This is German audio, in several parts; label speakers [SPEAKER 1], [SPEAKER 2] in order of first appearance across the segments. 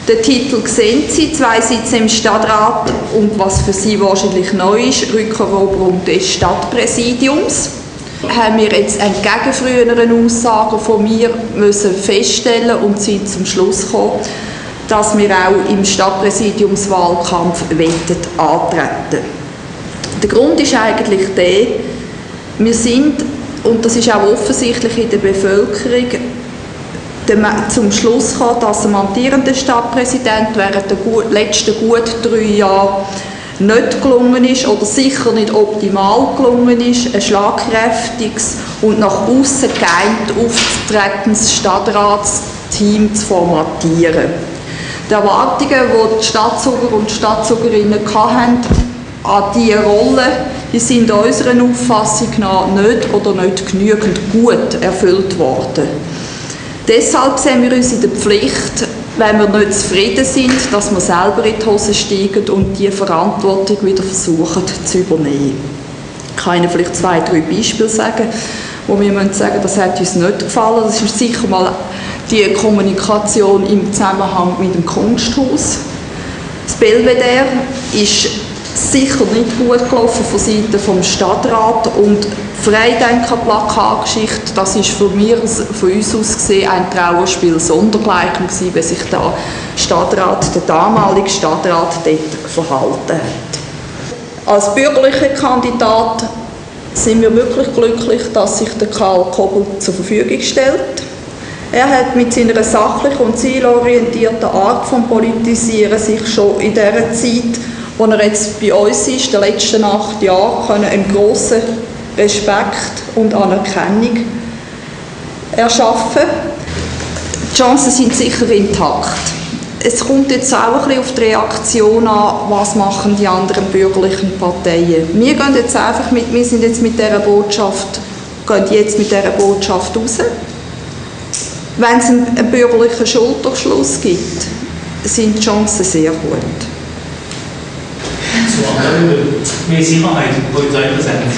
[SPEAKER 1] Den Titel sehen Sie, 2 Sitze im Stadtrat und was für Sie wahrscheinlich neu ist, Rückeroberung des Stadtpräsidiums. Haben wir jetzt entgegen früheren Aussagen von mir müssen feststellen und sind zum Schluss gekommen, dass wir auch im Stadtpräsidiumswahlkampf antreten. Der Grund ist eigentlich der, wir sind, und das ist auch offensichtlich in der Bevölkerung, zum Schluss gekommen, dass dem amtierenden Stadtpräsident während der letzten gut 3 Jahre nicht gelungen ist oder sicher nicht optimal gelungen ist, ein schlagkräftiges und nach außen geeint auftretendes Stadtratsteam zu formatieren. Die Erwartungen, die die Stadtzuger und Stadtzugerinnen hatten an diese Rolle, die sind unserer Auffassung nach nicht oder nicht genügend gut erfüllt worden. Deshalb sehen wir uns in der Pflicht, wenn wir nicht zufrieden sind, dass wir selber in die Hose steigen und die Verantwortung wieder versuchen zu übernehmen. Ich kann Ihnen vielleicht 2, 3 Beispiele sagen, wo wir sagen, das hat uns nicht gefallen. Das ist sicher mal die Kommunikation im Zusammenhang mit dem Kunsthaus. Das Belvedere ist sicher nicht gut gelaufen von Seiten des Stadtrats und Freidenker-Plakatgeschichte, das ist von uns aus gesehen ein Trauerspiel sondergleichen gewesen, wie sich der damalige Stadtrat dort verhalten hat. Als bürgerlicher Kandidat sind wir wirklich glücklich, dass sich der Karl Kobel zur Verfügung stellt. Er hat mit seiner sachlichen und zielorientierten Art von Politisieren sich schon in dieser Zeit, wo er jetzt bei uns ist, den letzten 8 Jahren, einen grossen Respekt und Anerkennung erschaffen. Die Chancen sind sicher intakt. Es kommt jetzt auch ein bisschen auf die Reaktion an, was machen die anderen bürgerlichen Parteien. Wir gehen jetzt einfach wir sind jetzt mit dieser Botschaft, gehen jetzt mit dieser Botschaft raus. Wenn es einen bürgerlichen Schulterschluss gibt, sind die Chancen sehr gut.
[SPEAKER 2] Mehr Sicherheit, Polizeipräsenz.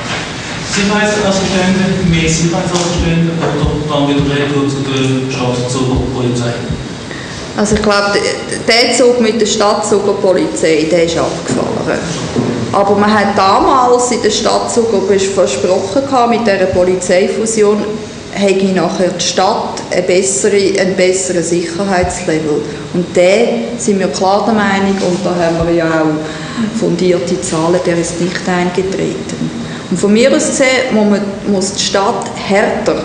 [SPEAKER 2] Sicherheitsassistenten, mehr Sicherheitsassistenten oder dann wieder retour zu der Stadtzugerpolizei?
[SPEAKER 1] Also ich glaube, der Zug mit der Stadtzugerpolizei, der ist abgefahren. Aber man hat damals in der Stadtzuger versprochen, mit dieser Polizeifusion hätte nachher die Stadt einen besseren Sicherheitslevel. Und der sind wir klar der Meinung, und da haben wir ja auch fundierte Zahlen, der ist nicht eingetreten. Und von mir aus gesehen muss die Stadt härter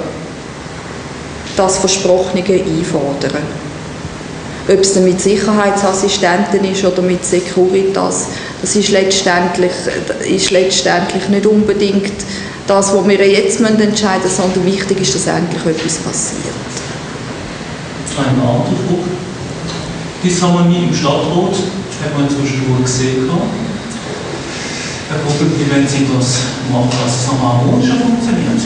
[SPEAKER 1] das Versprochene einfordern. Ob es dann mit Sicherheitsassistenten ist oder mit Securitas, das ist letztendlich nicht unbedingt das, was wir jetzt entscheiden müssen, sondern wichtig ist, dass endlich etwas passiert.
[SPEAKER 2] Eine andere Frage. Disharmonie im Stadtrat hat man zwischendurch gesehen. Herr Kobel, wie wollen Sie das machen, dass es noch harmonischer funktioniert?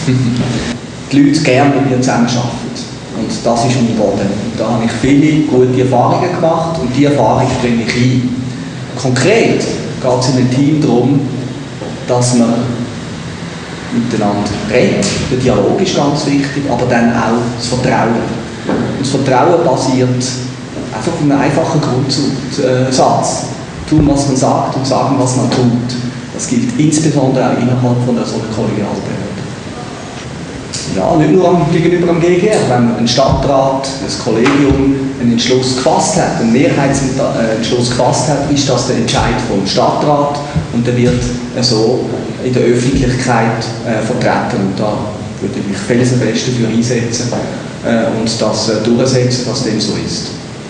[SPEAKER 3] Die Leute gerne mit mir zusammenarbeiten. Und das ist mein Boden. Und da habe ich viele gute Erfahrungen gemacht und diese Erfahrungen bringe ich ein. Konkret geht es in einem Team darum, dass man miteinander redet. Der Dialog ist ganz wichtig, aber dann auch das Vertrauen. Und das Vertrauen basiert einfach auf einem einfachen Grundsatz. Tun, was man sagt und sagen, was man tut. Das gilt insbesondere auch innerhalb von einer solchen Kollegialbehörde. Ja, nicht nur gegenüber dem GGR. Wenn ein Stadtrat, ein Kollegium einen Entschluss gefasst hat, einen Mehrheitsentschluss gefasst hat, ist das der Entscheid vom Stadtrat und der wird so in der Öffentlichkeit vertreten. Und da würde ich mich felsenfest dafür einsetzen und das durchsetzen, dass dem so ist.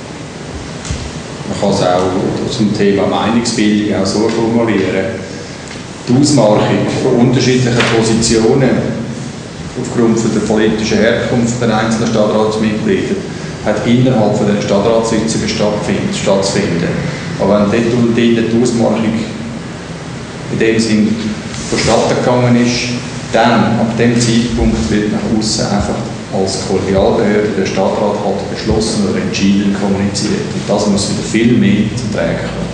[SPEAKER 4] Man kann es auch zum Thema Meinungsbildung auch so formulieren. Die Ausmarchung von unterschiedlichen Positionen aufgrund von der politischen Herkunft der einzelnen Stadtratsmitglieder hat innerhalb von den Stadtratssitzungen stattzufinden. Aber wenn dort die Ausmarchung in dem Sinn vonstatten gegangen ist, dann, ab dem Zeitpunkt, wird nach außen einfach als Kollegialbehörde der Stadtrat halt beschlossen oder entschieden kommuniziert. Und das muss wieder viel mehr zum Tragen kommen.